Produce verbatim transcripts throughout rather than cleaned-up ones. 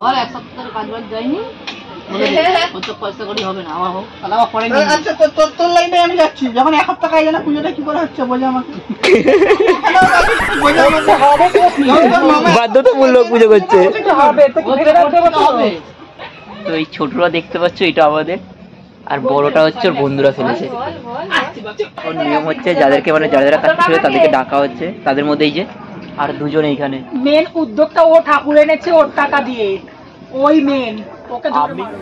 আর এক সপ্তাহের কাজ বাজ যায়নি কত পয়সা করি হবে না আমার হোক তাহলে আবার পরে নিয়ে আচ্ছা তো তোর তোর লাইনে আমি যাচ্ছি যখন এক সপ্তাহ কাজ না পুজোটা কি করে হচ্ছে বলে আমাকে বলে আমাকে হবে বাধ্যতামূলক পুজো করছে হবে তো কি ফেলে রাখতে হবে। তো এই ছোটরা দেখতে পাচ্ছ এটা আমাদের আর বড়টা হচ্ছে ওর বন্ধুরা ফেলেছে। ওর নিয়ম হচ্ছে যাদেরকে মানে যারা যারা কাজ ছিল তাদেরকে ডাকা হচ্ছে তাদের মধ্যেই যে আর দুজন এইখানে মেন উদ্যোগটা ও ঠাকুর এনেছে ওর টাকা দিয়ে ওই মেন ওকে ধরে মারো।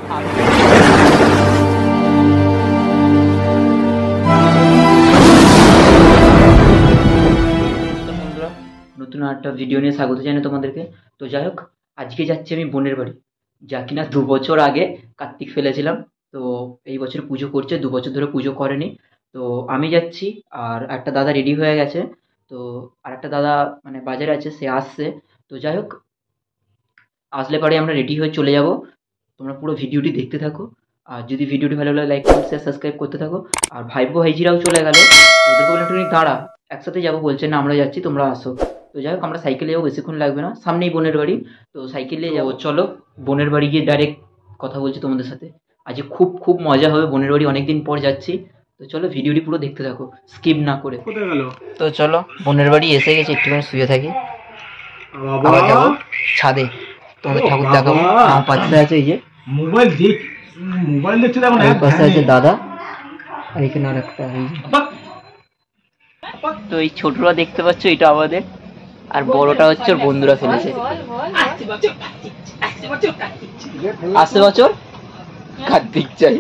বন্ধুরা নতুন একটা ভিডিও নিয়ে স্বাগত জানাই তোমাদেরকে। তো যাই হোক আজকে যাচ্ছি আমি বোনের বাড়ি যা কিনা দু বছর আগে কার্তিক ফেলেছিলাম। তো এই বছর পুজো করছে, দু বছর ধরে পুজো করেনি। তো আমি যাচ্ছি আর একটা দাদা রেডি হয়ে গেছে। তো আর একটা দাদা মানে বাজারে আছে, সে আসছে। তো যাই হোক আসলে পরে আমরা রেডি হয়ে চলে যাব। তোমরা পুরো ভিডিওটি দেখতে থাকো আর যদি ভিডিওটি ভালো লাগে লাইক কমেন্ট শেয়ার সাবস্ক্রাইব করতে থাকো। আর ভাইপো ভাইজিরাও চলে গেল, ওদেরকে বলে একটু দাঁড়া একসাথে যাবো, বলছে না আমরা যাচ্ছি তোমরা আসো। তো যাই হোক আমরা সাইকেলে যাবো, বেশিক্ষণ লাগবে না, সামনেই বোনের বাড়ি। তো সাইকেলে যাবো, চলো বোনের বাড়ি গিয়ে ডাইরেক্ট কথা বলছি তোমাদের সাথে। আজকে খুব খুব মজা হবে, বোনের বাড়ি অনেকদিন পর যাচ্ছি। তো চলো ভিডিওটি পুরো দেখতে থাকো স্কিপ না করে। তো চলো বোনের বাড়ি এসে গেছে, একটুখানি শুয়ে থাকি, আবার যাবো ছাদে তোমাদের ঠাকুর দেখাবো। আমার পাশে আছে এই যে মোবাইল দেখ মোবাইল দেখতে দেখো না, পাশে আছে দাদা আর এখানে আর একটা। তো এই ছোটরা দেখতে পাচ্ছ এটা আমাদের আর বড়টা হচ্ছে ওর বন্ধুরা ফেলেছে। আসছে বছর কার্তিক চাই।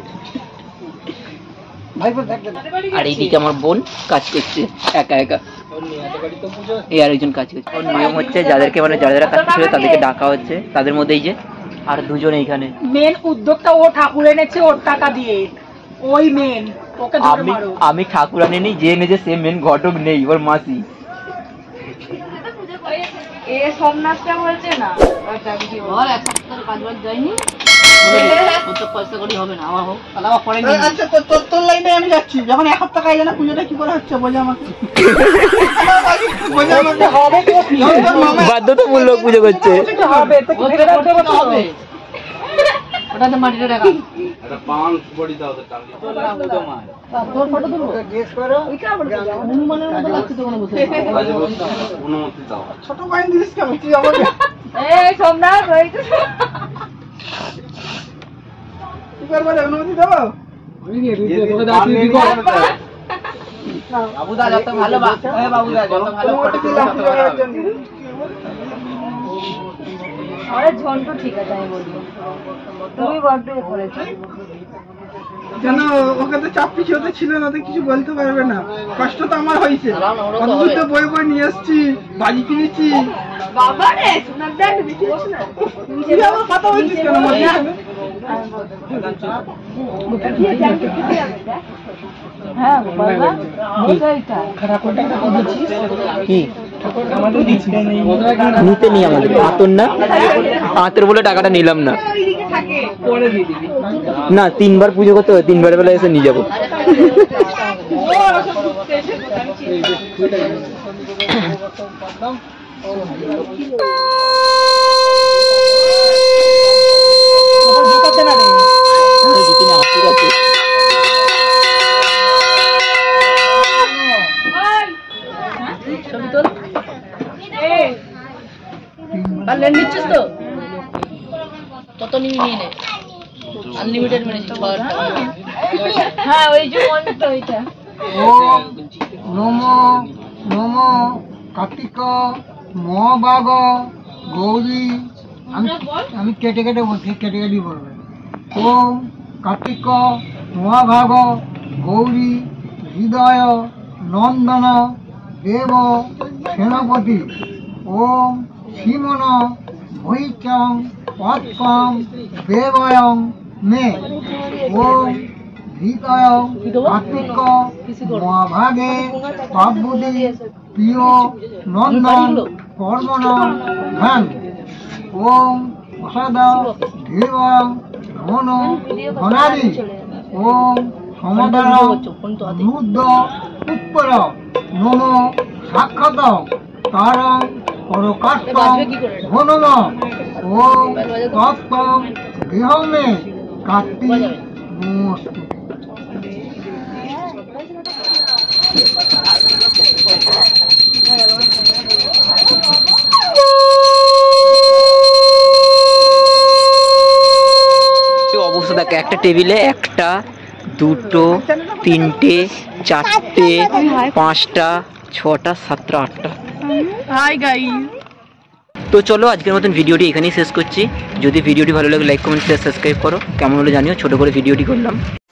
আর এইদিকে আমার বোন কাজ করছে একা একা, এই আরেকজন কাজ করছে। ওর নিয়ম হচ্ছে যাদেরকে মানে যারা যারা কাজ ছিল তাদেরকে ডাকা হচ্ছে তাদের মধ্যেই যে আর দুজন এইখানে মেন উদ্যোগটা ও ঠাকুর এনেছে ওর টাকা দিয়ে ওই মেন ওকে ধরে মারো। আমি ঠাকুর আনিনি, যে এনেছে সে মেন ঘটক নেই, ওর মাসি। এ সোমনাথটা বলছে না বল এক সপ্তাহের কাজ বাজ যায়নি কত পয়সা করি হবে না আমার হোক তাহলে আবার পরে নিয়ে আচ্ছা তো তোর তোর লাইনে আমি যাচ্ছি যখন এক সপ্তাহ কাজ না পুজোটা কি করে হচ্ছে বলে আমাকে বলে আমাকে হবে তো কি বাধ্যতামূলক পুজো করছে হবে তো কি ফেলে রাখতে হবে। ওটাতে মাটিটা রাখা এটা পান বডি দাও তো টাঙ্গি তোর নাম তো মার তোর ফটো তুলবো গেস করো এটা হনুমানের মতো লাগছে তো কোনো বসে অনুমতি দাও ছোট কয়েন দিস কেন তুই আমাকে এই সোমনাথ ওই তো তুই করবে অনুমতি দাও ওই নিয়ে তোকে দাও তুই দিব বাবুদা যত ভালো বা এ বাবুদা যত ভালো ফটো তুলতে আরে ঝন্টু ঠিক আছে আমি বলবো তুমি বড্ড করেছো কেন ওকে তো চাপ পিছু হতে ছিল না, তো কিছু বলতে পারবে না। কষ্ট তো আমার হয়েছে, অদ্ভুত বই বই নিয়ে এসছি, বাজি কিনেছি। বাবা রে সোনার দাঁড় বিক্রি করছ না তুই আমার কথা বলছিস কেন মধ্যে হ্যাঁ বাবা ওইটা খারাপ কোনটা বলছিস কি নিতে নি আমাদের আতর না আতর বলে টাকাটা নিলাম না না তিনবার পুজো করতে হবে, তিনবার বেলা এসে নিয়ে যাবো। নিচ্ছিস তো কত নিবি নিয়ে নে, আনলিমিটেড মেরেছি হ্যাঁ ওই যে মনটা ওইটা। ওম নমো নমো কার্তিক মহাভাগ গৌরী, আমি আমি কেটে কেটে বলছি, কেটে কেটে বলবে। ওম কার্তিক মহাভাগ গৌরী হৃদয় নন্দন দেব সেনাপতি ওম শ্রীমন ভৈচং পদ্মং দেবয়ং মে ওম হৃদয় কার্তিক মহাভাগে পার্বতী প্রিয় নন্দন কর্মণ ঘন ওম প্রসাদ ধীরবয়ং ঘন ঘনাদি ওম সমদর রুদ্র উৎপর নম সাক্ষাৎ তারং পরকাষ্টং ঘনম ओम तत्सम गृह में कार्तिक नमोस्तु। অবস্থা দেখ, একটা টেবিলে একটা দুটো তিনটে চারটে পাঁচটা ছটা সাতটা আটটা। হাই গাইস, তো চলো আজকের মতন ভিডিওটি এখানেই শেষ করছি। যদি ভিডিওটি ভালো লাগে লাইক কমেন্ট শেয়ার সাবস্ক্রাইব করো। কেমন হলো জানিও, ছোটো করে ভিডিওটি করলাম।